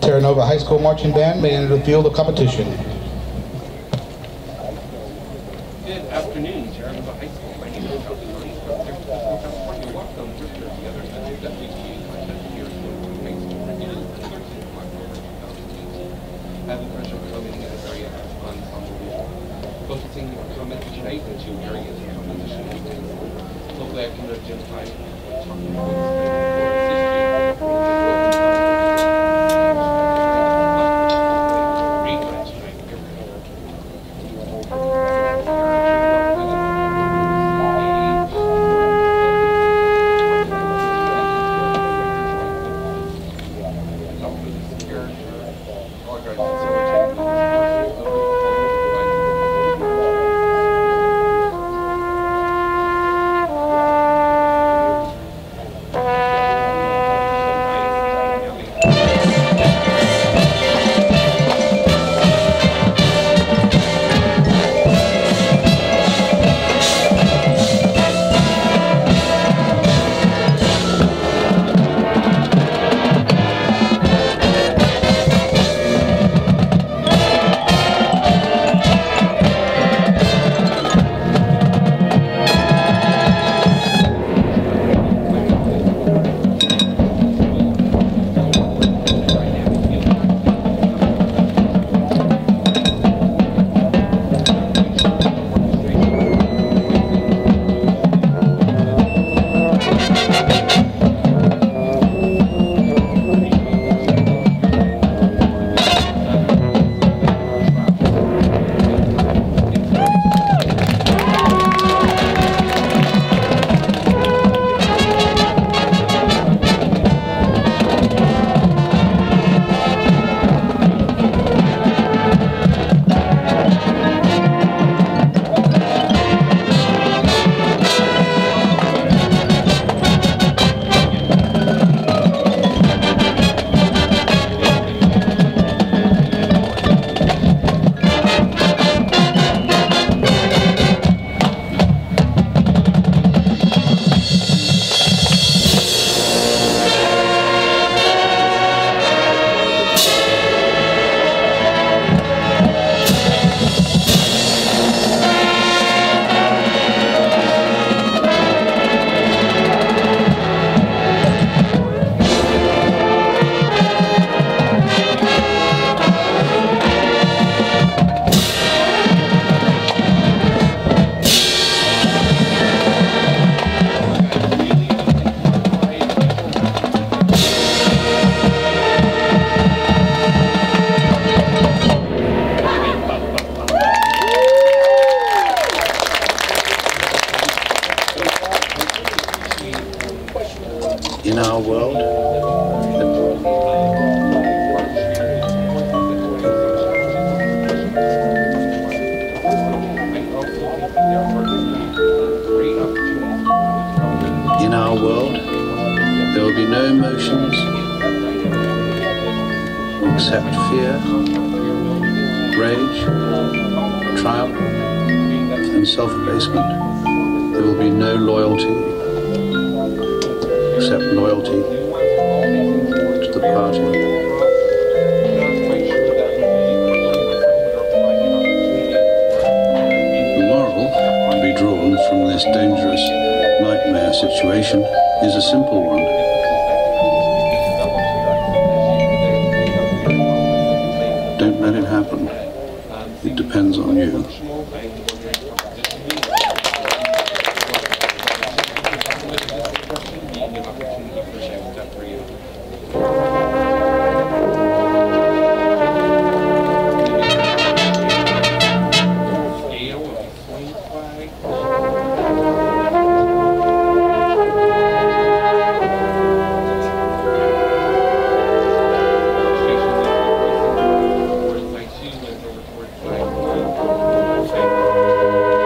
Terra Nova High School Marching Band may enter the field of competition. Good afternoon, Terra Nova High School. My name is Dr. Lee from California. Welcome to the other WTA contest here at High School. It is the 13th of October 2018. I have the pleasure of commenting at a very ensemble visual. Focusing our comments tonight in two areas of composition and dance. Hopefully I can identify talking about in our world. In our world, there will be no emotions except fear, rage, triumph, and self-abasement. There will be no loyalty except loyalty to the party. The moral to be drawn from this dangerous nightmare situation is a simple one. Don't let it happen. It depends on you. Thank you.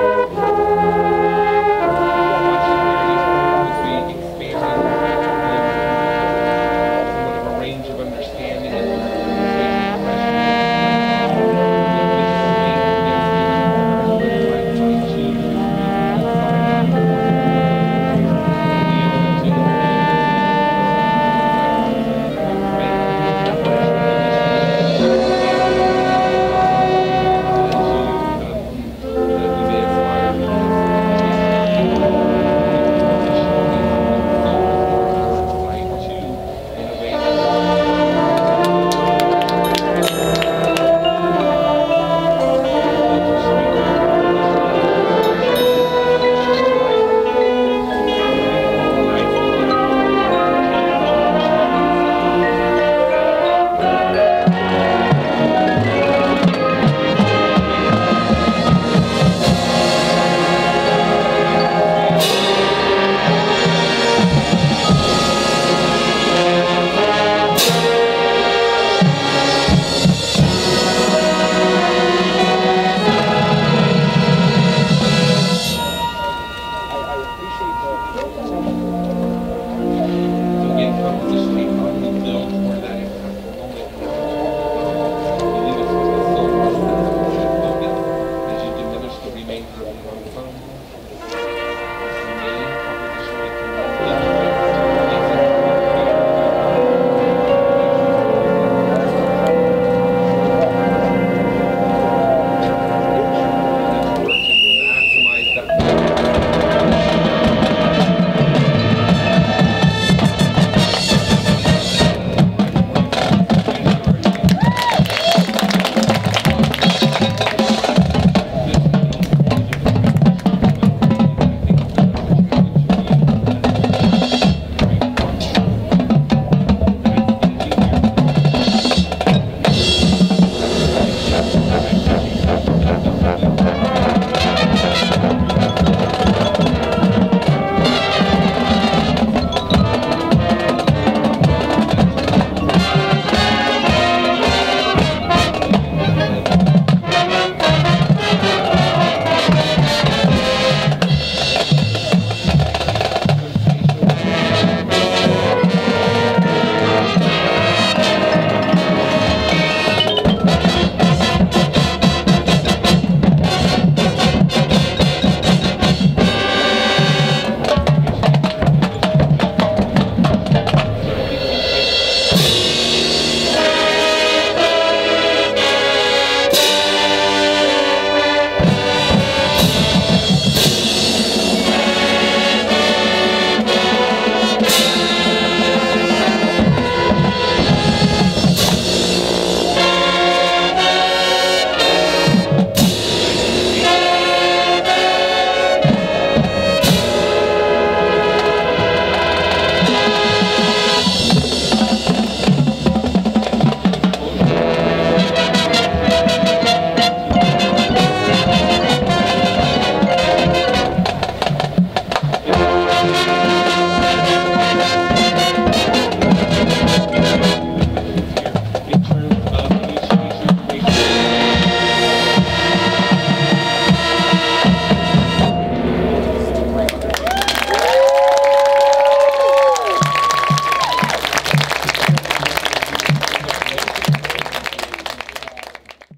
Thank you.